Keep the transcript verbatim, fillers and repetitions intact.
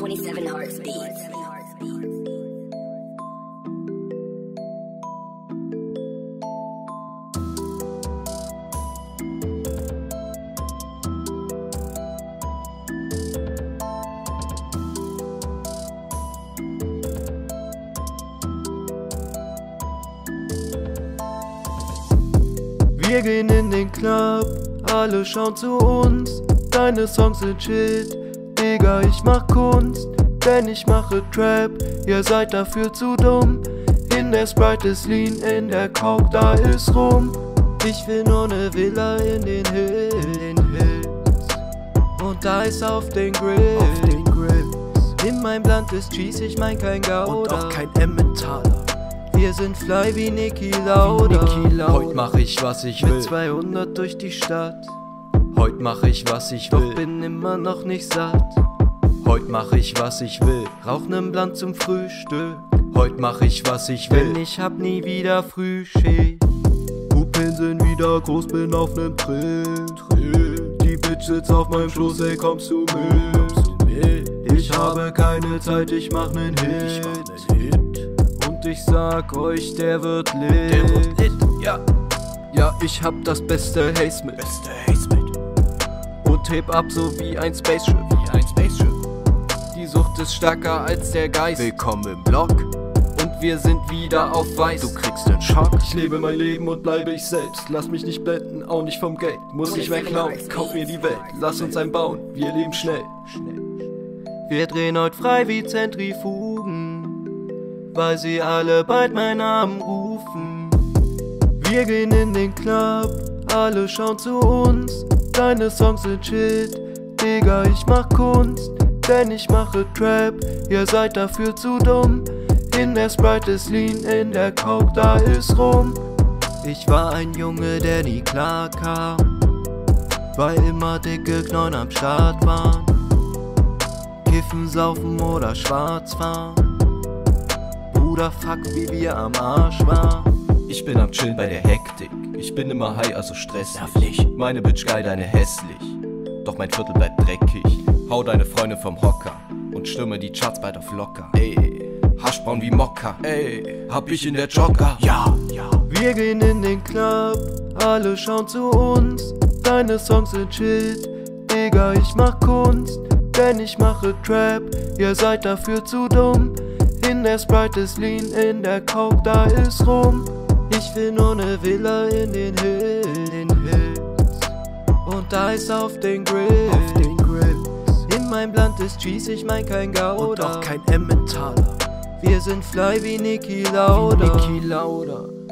twenty-seven Hearts Beats. Wir gehen in den Club, alle schauen zu uns. Deine Songs sind Shit, Digga, ich mach Kunst. Denn ich mache Trap, ihr seid dafür zu dumm. In der Sprite ist Lean, in der Coke, da ist Rum. Ich will nur ne Villa in den Hills. Und da ist auf den Grill. Auf den Grills. In meinem Land ist Cheese, ich mein kein Gouda. Und auch kein Emmentaler. Wir sind fly wie Nikki Lauda. Nikki Lauda. Heut mach ich, was ich will. Mit zweihundert durch die Stadt. Heut mach ich, was ich will. Doch bin immer noch nicht satt. Heut mach ich, was ich will. Rauch nen Blunt zum Frühstück. Heut mach ich, was ich will. Denn ich hab nie wieder Frühschicht. Pupillen sind wieder groß, bin auf nem Trill. Die Bitch sitzt auf meinem Schoß, ey, kommst du mit? Ich habe keine Zeit, ich mach nen Hit. Und ich sag euch, der wird lit. Der wird lit, ja. Ja, ich hab das beste Haze mit. Beste Haze mit. Und heb ab so wie ein Spaceship. Wie ein Spaceship. Die Sucht ist stärker als der Geist. Willkommen im Block. Und wir sind wieder auf Weiß. Du kriegst den Schock. Ich lebe mein Leben und bleibe ich selbst. Lass mich nicht blenden, auch nicht vom Geld. Muss ich mehr klauen, kauf mir die Welt. Lass uns einen bauen, wir leben schnell. Wir drehen heute frei wie Zentrifugen, weil sie alle bald meinen Namen rufen. Wir gehen in den Club, alle schauen zu uns. Deine Songs sind Shit, Digga, ich mach Kunst. Denn ich mache Trap, ihr seid dafür zu dumm. In der Sprite ist Lean, in der Coke, da ist Rum. Ich war ein Junge, der nie klar kam, weil immer dicke Knollen am Start waren. Kiffen, saufen oder schwarz fahren. Bruder, fuck, wie wir am Arsch waren. Ich bin am Chillen bei der Hektik. Ich bin immer high, also stressig. Meine Bitch geil, deine hässlich. Doch mein Viertel bleibt dreckig. Hau deine Freunde vom Hocker und stürme die Charts bald auf locker. Ey, Haschbraun wie Mokka. Ey, hab ich in der Jogger. Ja, ja. Wir gehen in den Club, alle schauen zu uns. Deine Songs sind Shit, Digga, ich mach Kunst. Denn ich mache Trap, ihr seid dafür zu dumm. In der Sprite ist Lean, in der Coke, da ist Rum. Ich will nur ne Villa in den Hills. Und da ist auf den Grill. Auf den Grills. In meinem Land ist Cheese, ich mein kein Gouda. Und auch kein Emmentaler. Wir sind fly wie Nikki Lauda. Wie Nikki Lauda.